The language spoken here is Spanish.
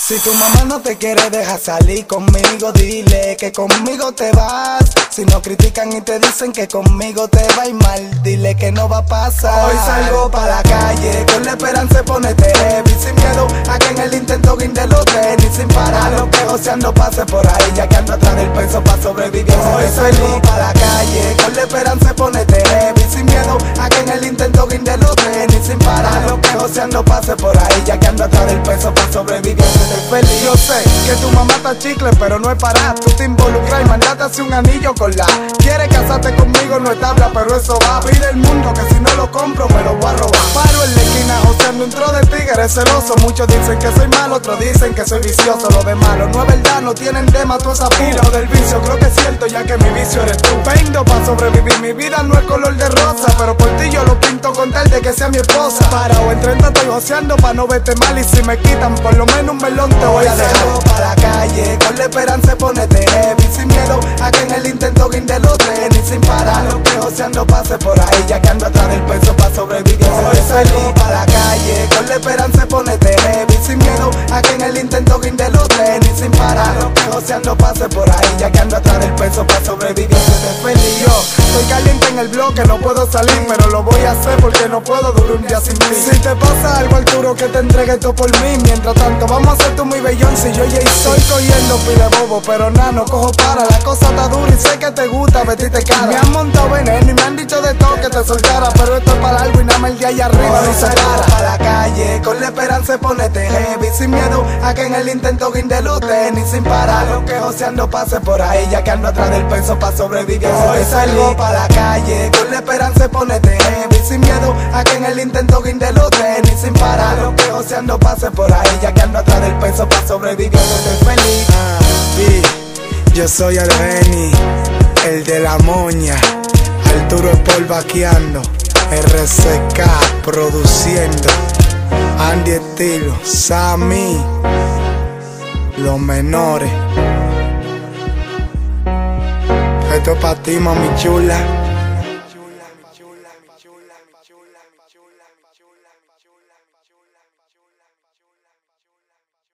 Si tu mamá no te quiere dejar salir conmigo, dile que conmigo te vas. Si no critican y te dicen que conmigo te va a ir mal, dile que no va a pasar. Hoy salgo pa' la calle con la esperanza de ponerte heavy, sin miedo a que en el intento guinde los tenis, sin parar lo que joseando pase por ahí, ya que ando atrás del peso pa' sobrevivir. Hoy salgo pa' la calle con la esperanza de ponerte heavy, sin miedo a que en el intento guinde los tenis, sin parar lo que joseando pase por ahí, ya que ando atrás del peso pa' sobrevivir. Feliz. Yo sé que tu mamá está chicle, pero no es para. Tú te involucras y mandaste así un anillo con la. Quieres casarte conmigo, no es tabla, pero eso va. Pide el mundo que si no lo compro me lo voy a robar. Paro en la esquina joseando un tro de tigre celoso. Muchos dicen que soy malo, otros dicen que soy vicioso. Lo de malo no es verdad, no tienen tema tú esa pila. Lo del vicio creo que es cierto, ya que mi vicio eres tú. Vendo pa' sobrevivir, mi vida no es color de rosa, pero por ti yo lo pinto con tal de que sea mi esposa. Parado en 30 estoy joseando pa' no verte mal, y si me quitan por lo menos un melón te voy a dejar. Pa' la calle con la esperanza de ponerte heavy, sin miedo a que en el intento guinde los tenis, sin parar lo que joseando pase por ahí, ya que ando atrás del peso pa' sobrevivir. Hoy salgo pa' la calle con la esperanza de ponerte heavy, sin miedo a que en el intento guinde los tenis, sin parar lo que joseando pase por ahí, ya que ando atrás del peso pa' sobrevivir. Estoy feliz, yo estoy caliente en el bloque, no puedo salir, pero lo voy a hacer porque no puedo durar un día sin ti. Si te pasa algo Arturo, que te entregue esto por mí. Mientras tanto vamos a hacer tú mi bellón, si yo ya estoy cogiendo pile bobo, pero nada, no cojo para. La cosa está dura y sé que te gusta vestirte cara. Me han montado veneno y me han dicho de todo que te soltara, pero esto es para algo y nada más el día allá arriba no se para. Pa' la calle con la esperanza de ponerte heavy, sin miedo a que en el intento guinde los tenis, sin parar lo que joseando pase por ahí, ya que ando atrás del peso pa' sobrevivir. Hoy salgo pa' la calle con la esperanza de ponerte heavy, sin miedo a que en el intento guinde los tenis, sin parar lo que joseando pase por ahí, ya que ando atrás del peso pa' sobrevivir. Estoy feliz. Yo soy el Benny, el de la moña, Arturo Paul vaqueando, RCK produciendo, Andy Estilo, Sammy, los menores. Esto es pa' ti, mami chula.